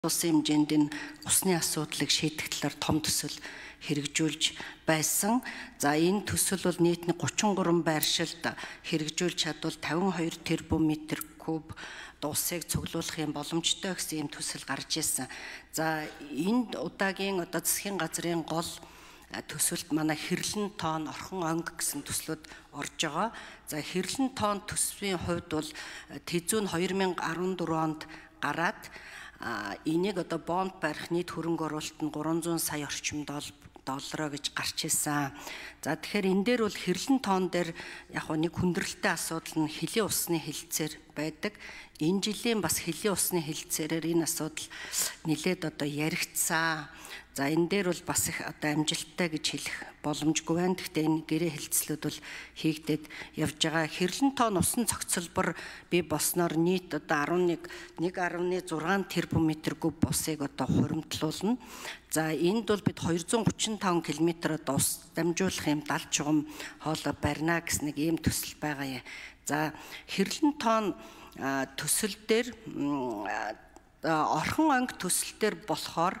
улсын хэмжээнд энэ усны асуудлыг шийдэх талаар том төсөл хэрэгжүүлж байсан. За энэ төсөл бол нийтний 33 байршилд хэрэгжүүлж чадвал 52 тэрбум метр куб усыг цуглуулах юм боломжтой гэсэн ийм төсөл гарч ирсэн. За энэ удаагийн засгийн газрын гол төсөлд манай хэрлэн тонн орхон онг гэсэн төслүүд орж байгаа. За хэрлэн тонн төсвийн хувьд бол тэзүү нь 2014 онд гараад энийг бонд барих нийт хөрөнгө оруулалт нь 300 сая орчим доллароо гэж гарч ирсэн. За тэгэхээр энэ дээр бол хэрлэн тонн дээр яг нэг хүндрэлтэй асуудал нь хэлийн усны хилцээр байдаг. Энэ жилийн бас хэлийн усны хилцээрээр энэ асуудал нэлээд яригдсан. За энэ дээр бол бас их амжилттай гэж хэлэх боломжгүй байна. Гэхдээ энэ гэрээ хэлцлүүд бол хийгдээд явж байгаа. Хэрлэн тонн усан цогцлбор бий болсноор нийт 1.6 тэрбум метр куб усыг хуримтлуулна. За энд бол бид 235 км ус дамжуулах юм 70 чугам хоолой барина гэсэн нэг ийм төсөл байгаа юм. За хэрлэн тонн төсөл дээр орхон онг төсөл дээр болохоор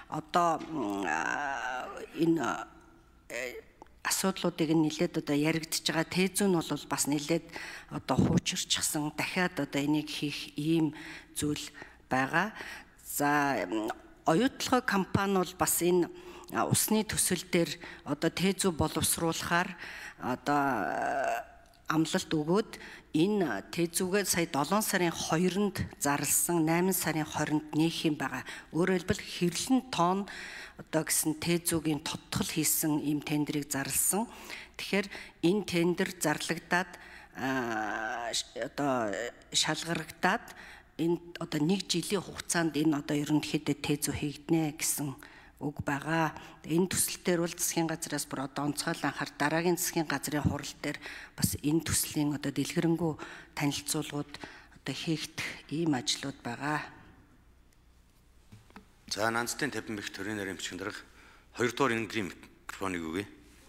энэ асуудлуудыг нэлээд яригдж байгаа. Тэзүү нь бол бас нэлээд хуучирчсан дахиад энийг хийх ийм зүйл байгаа. За оюутлогоо компани бол бас энэ усны төсөл дээр тэзүү боловсруулахаар амлалт өгөөд энэ тэзүүгээ сая 7 сарын 2-нд зарласан 8 сарын 20-нд нээх юм байгаа. Өөрөөр хэлбэл хэрлэн тонн гэсэн тэзүүгийн тодтол хийсэн ийм тендерийг зарласан. Тэгэхээр энэ тендер зарлагдаад шалгарагдаад энэ нэг жилийн хугацаанд энэ ерөнхийдөө тэзүү хийгднэ гэсэн үг байгаа. Энэ төслээр бол засгийн газраас бүр онцгойлон анхаар дараагийн засгийн газрын хурал дээр бас энэ төслийн дэлгэрэнгүй танилцуулгууд хийгдэх ийм ажлууд байгаа. За Нанцтын 50 бэх төрийн нарийн бичгийн дарга 2 дугаар ингрийн микрофоныг өгье.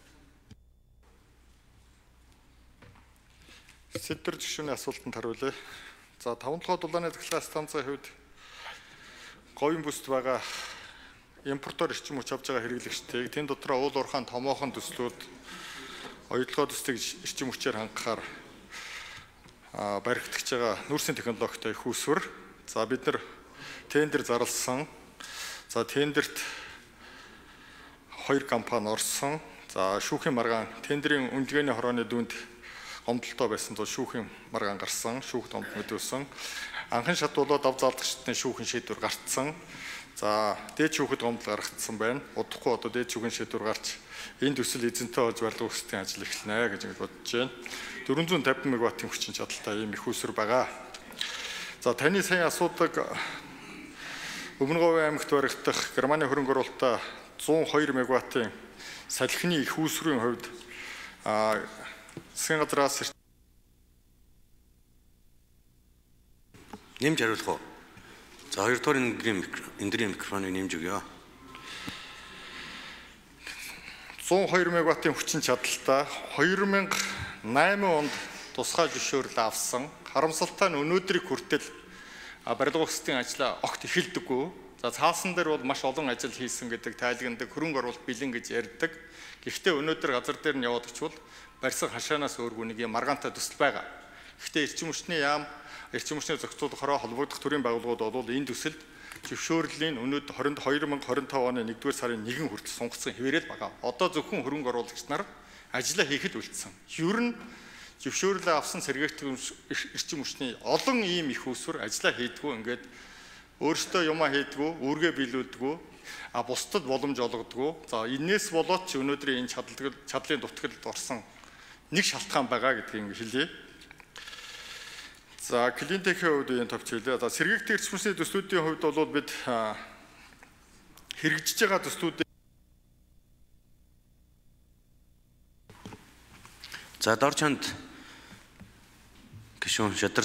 Сэдвэр жишүүний асуултанд хариулъя. За 5 дугаар дулааны цахилгаан станцын хувьд говийн бүсд байгаа импортоор эрчим хүч авч байгаа хэрэглэгчдийг тэн дотроо уул уурхайн томоохон төслүүд оюутлогоо төслийг эрчим хүчээр хангахаар баригдаж байгаа нүүрсийн технологитой их усвар. За бид нар тендер зарласан. За тендерт 2 компани орсон. За шүүхийн маргаан тендерийн үнэлгээний хорооны дүнд гомдолтой байсан тул шүүхийн маргаан гарсан, шүүх томд мэдүүлсэн. Анхан шат болоод ав заалдагчдын шүүхийн шийдвэр гарцсан. За дээд шүүхэд гомдол гаргацсан байна. Удахгүй дээд шүүхийн шийдвэр гарч энэ төсөл эзэнтэй олж барилгын хүсэлтийн ажил эхэлнэ гэж бодож байна. 450 мегаваттын хүчин чадалтай ийм их усвар байгаа. За таны сая асуудаг Өмнө Говийн аймагт баригдах Германы хөрөнгө оруулалтаа 102 мегаваттын салхины их усврын хувьд засгийн газраас нэмж хариулах уу? За 2 дугаар ингрийн микрофоныг нэмж өгье. 102 мегаваттын хүчин чадалтай 2008 онд тусгай зөвшөөрөл авсан. Харамсалтай нь өнөөдрийг хүртэл барилгын хүсэлтийн ажлаа огт эхэлдэггүй. За цаасан дээр бол маш олон ажил хийсэн гэдэг тайлгнадаг хөрөнгө оруулалт бэлэн гэж ярьдаг. Гэхдээ өнөөдөр газар дээр нь яваад очвол барьсан хашаанаас өөргүй нэг юм маргаантай төсөл байгаа. Гэхдээ эрчим хүчний яам эрчим хүчний зохицуулахаараа холбогдох төрийн байгууллагууд бол энэ төсөлд зөвшөөрлийн өнөөдөр 2025 оны 1-р сарын 1 хүртэл сунгацсан хэвээрэл байгаа. Одоо зөвхөн хөрөнгө оруулагч нар ажиллаа хийхэд үлдсэн. Ер нь зөвшөөрлөө авсан сэргээгдэх эрчим хүчний олон ийм их усвар ажиллаа хийдгүү ингээд өөртөө юмаа хийдгүү, үүргээ биелүүлдгүү, бусдад боломж олгодгүү. За энээс болоод ч өнөөдрийн энэ чадлын дутагдлыг орсон нэг шалтгаан байгаа гэдгийг хэлье. За клинтекийн хувьд энэ товч хэлье. За сэргээгдэх эрчим хүчний төслүүдийн хувьд бол бид хэрэгжиж байгаа төслүүд за дор чанд гишүүн Шадар